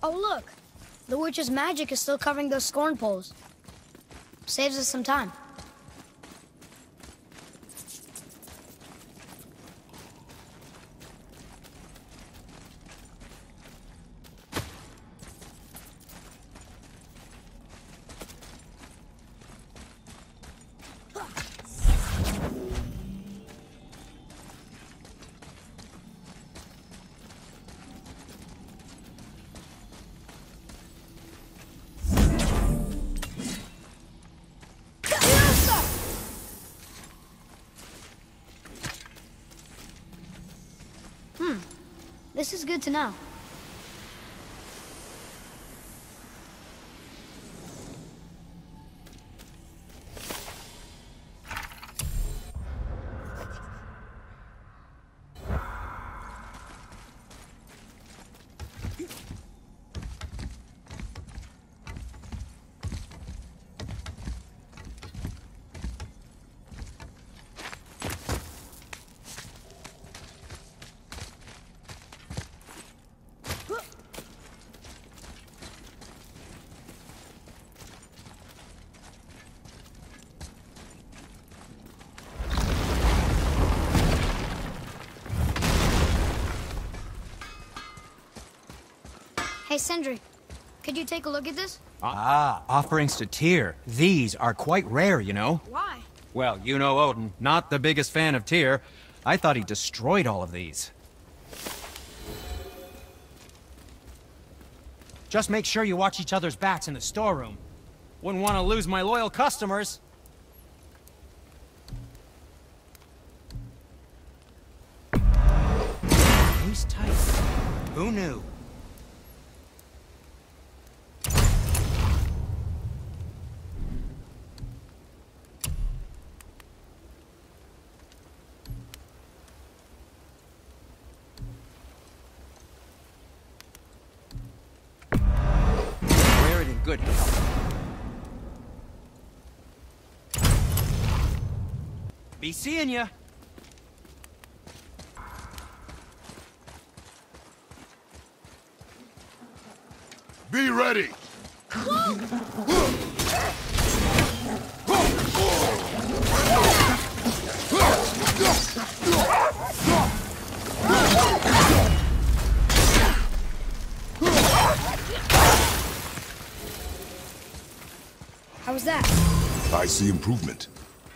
Oh, look! The witch's magic is still covering those scorn poles. Saves us some time. This is good to know. Hey, Sindri, could you take a look at this? Ah, offerings to Tyr. These are quite rare, you know. Why? Well, you know Odin, not the biggest fan of Tyr. I thought he destroyed all of these. Just make sure you watch each other's backs in the storeroom. Wouldn't want to lose my loyal customers. He's tight. Who knew? Good health. Be seeing ya. Be ready. How was that? I see improvement.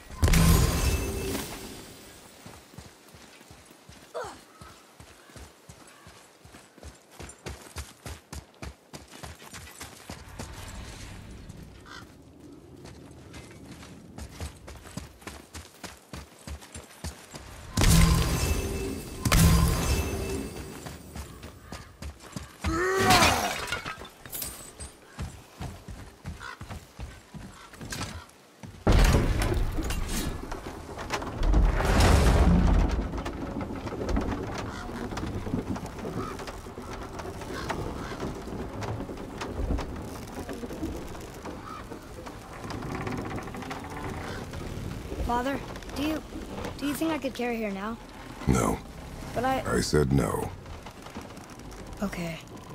Father, do you think I could carry her now? No. But I said no. Okay.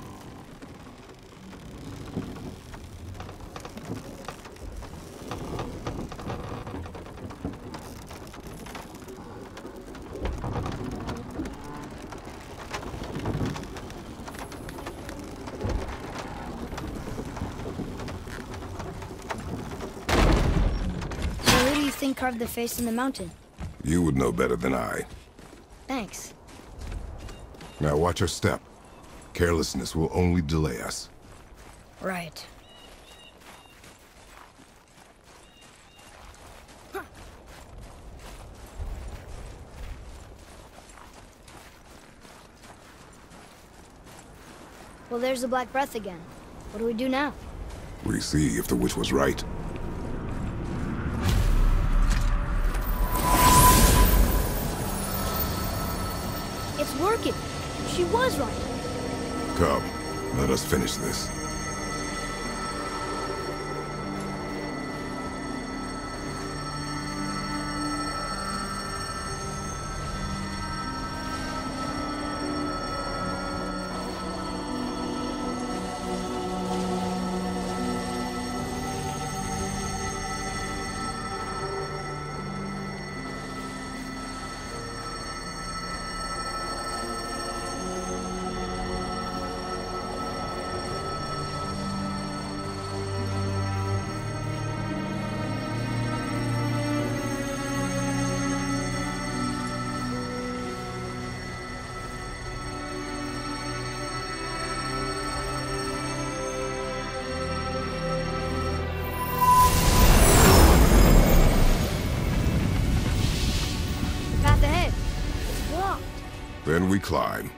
Carved the face in the mountain. You would know better than I. Thanks. Now watch your step. Carelessness will only delay us. Right. Well, there's the Black Breath again. What do we do now? We see if the witch was right. It's working. She was right. Come, let us finish this. Then we climb.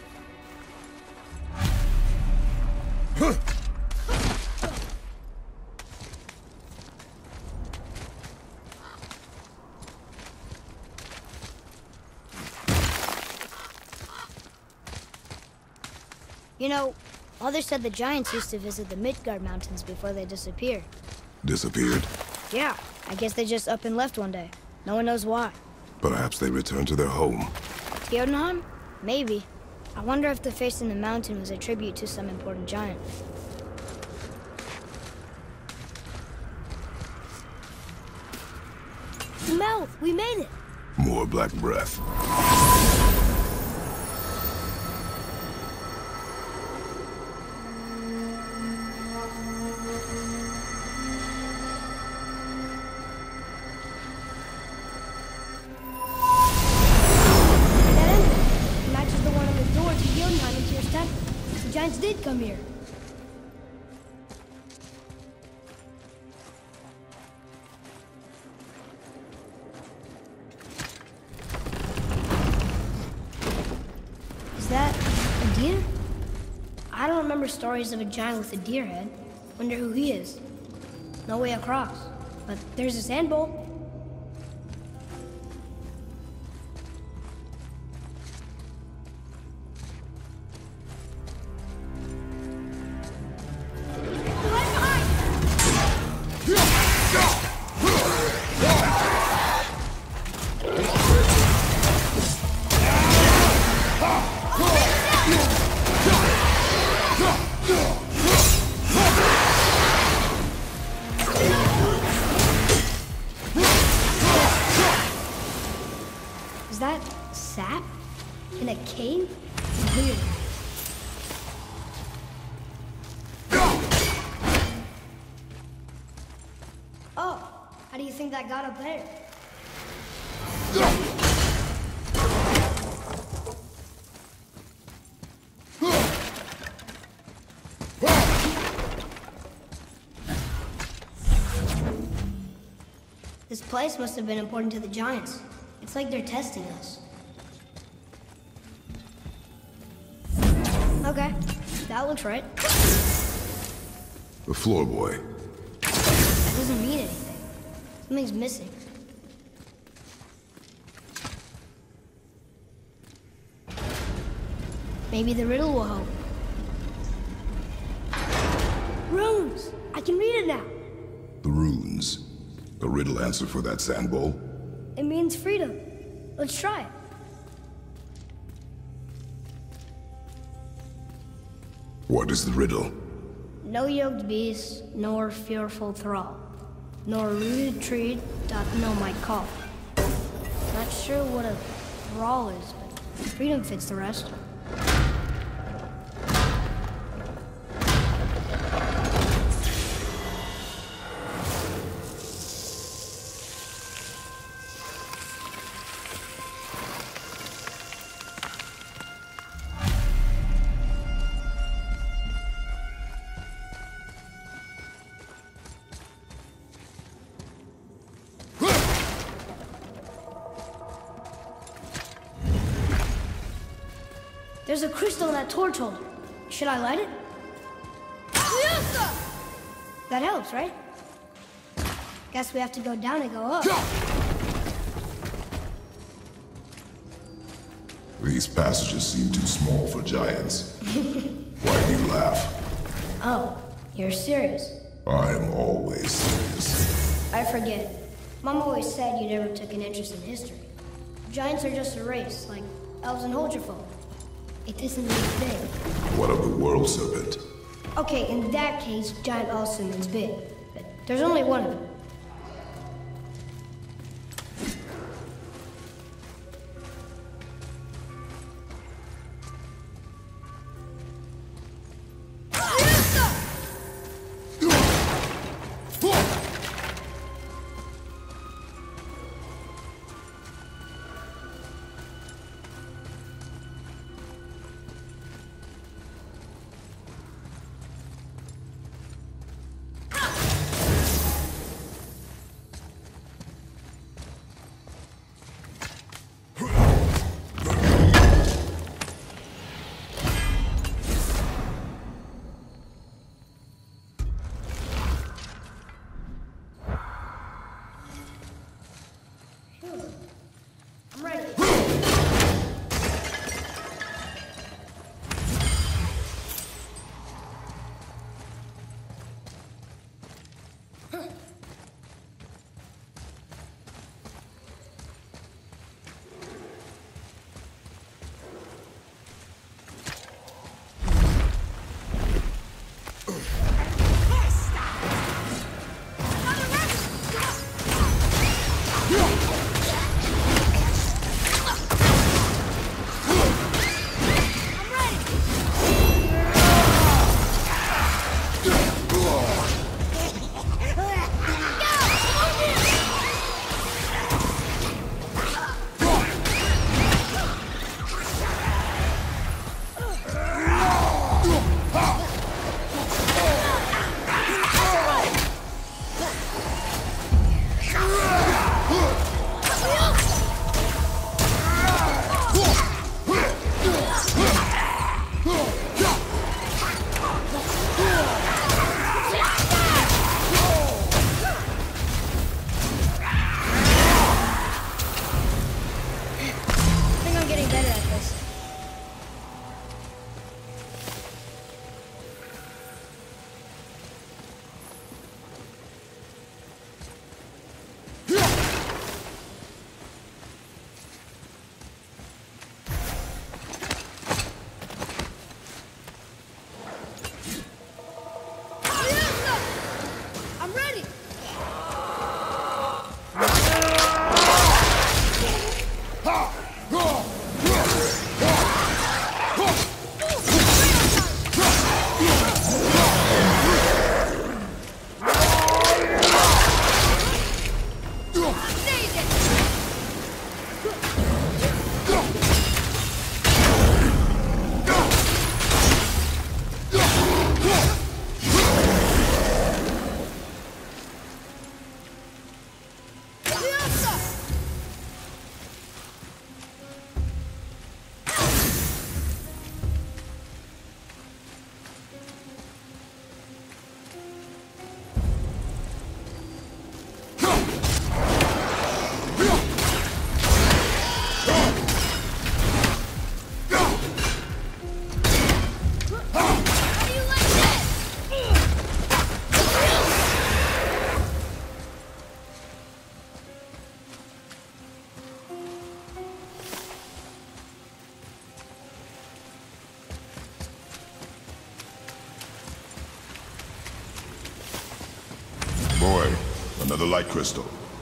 You know, Mother said the giants used to visit the Midgard mountains before they disappeared. Disappeared? Yeah, I guess they just up and left one day. No one knows why. Perhaps they returned to their home. Jotunheim? Maybe. I wonder if the face in the mountain was a tribute to some important giant. Mel, we made it! More black breath. Did come here. Is that a deer? I don't remember stories of a giant with a deer head. Wonder who he is. No way across. But there's a sand bowl. Is that sap? In a cave? Weird. Oh, how do you think that got up there? This place must have been important to the giants. It's like they're testing us. Okay, that looks right. The floor boy. That doesn't mean anything. Something's missing. Maybe the riddle will help. Runes! I can read it now. The runes. A riddle answer for that sand bowl? It means freedom. Let's try it. What is the riddle? No yoked beast, nor fearful thrall, nor rooted tree doth know my call. Not sure what a thrall is, but freedom fits the rest. There's a crystal in that torch holder. Should I light it? That helps, right? Guess we have to go down and go up. These passages seem too small for giants. Why do you laugh? Oh, you're serious? I am always serious. I forget. Mom always said you never took an interest in history. Giants are just a race, like elves and Holgerfolk. It isn't really big. What of the world serpent? Okay, in that case, giant also means big. But there's only one of them. Another light crystal.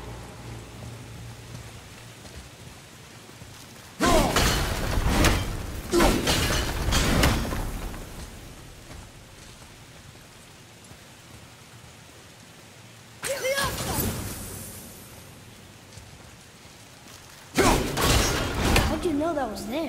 How'd you know that was there?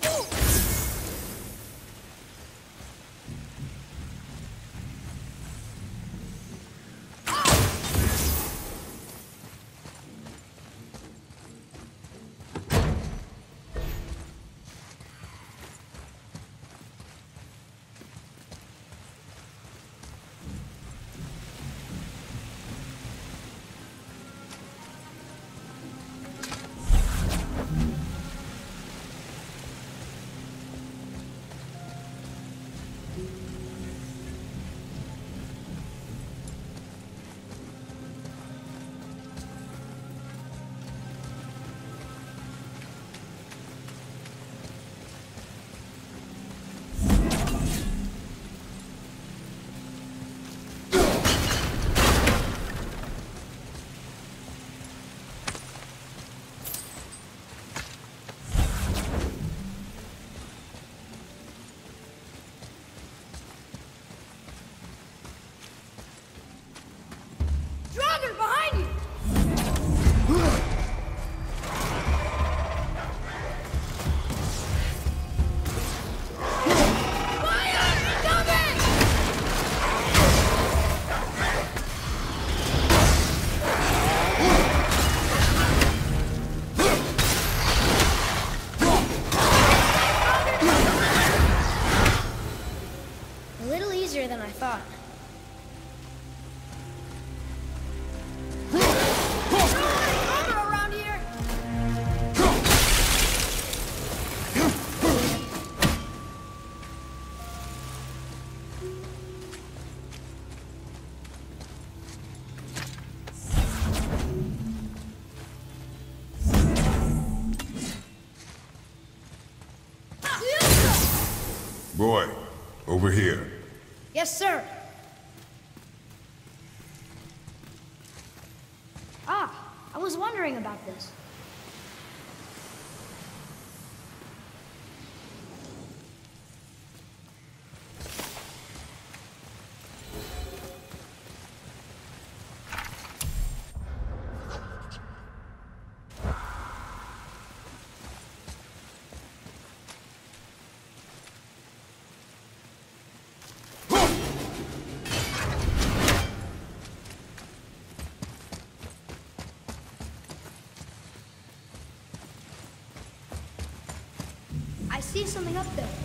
Behind you! A little easier than I thought. Boy, over here. Yes, sir. I was wondering about this. I see something up there.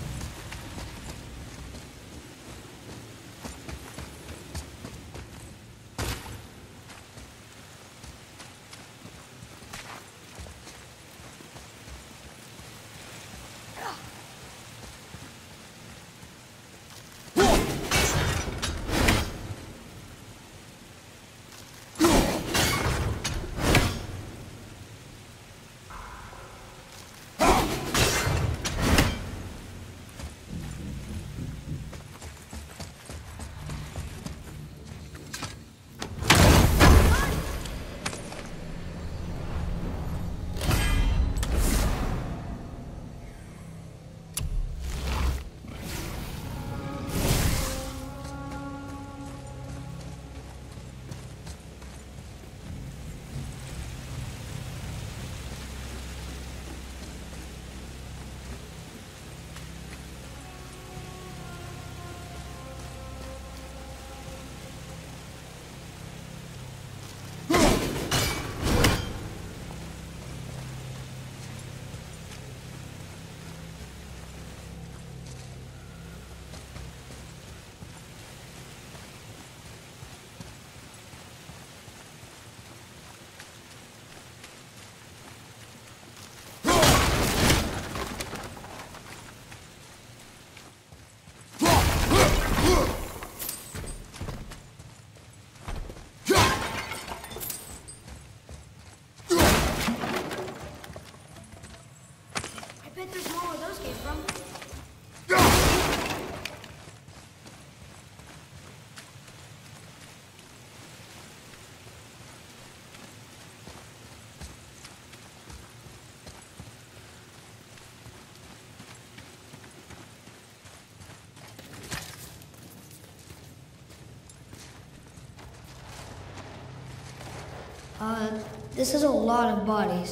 This is a lot of bodies.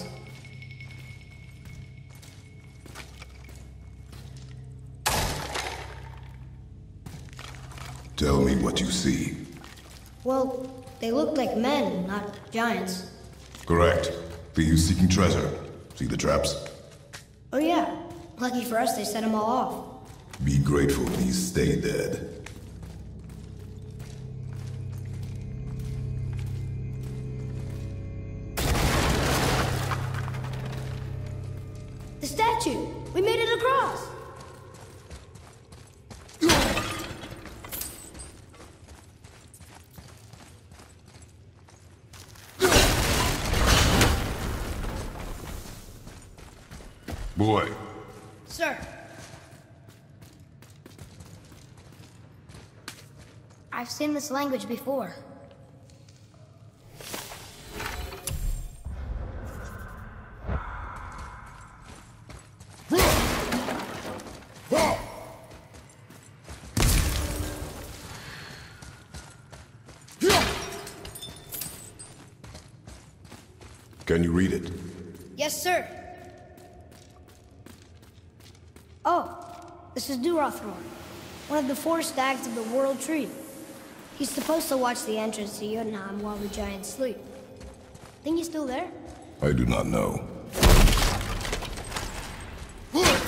Tell me what you see. Well, they look like men, not giants. Correct. Thieves seeking treasure. See the traps? Oh yeah. Lucky for us, they set them all off. Be grateful these stay dead. The statue! We made it across! Boy. Sir. I've seen this language before. Can you read it? Yes, sir. Oh, this is Durathror, one of the 4 stags of the World Tree. He's supposed to watch the entrance to Jotunheim while the giants sleep. Think he's still there? I do not know.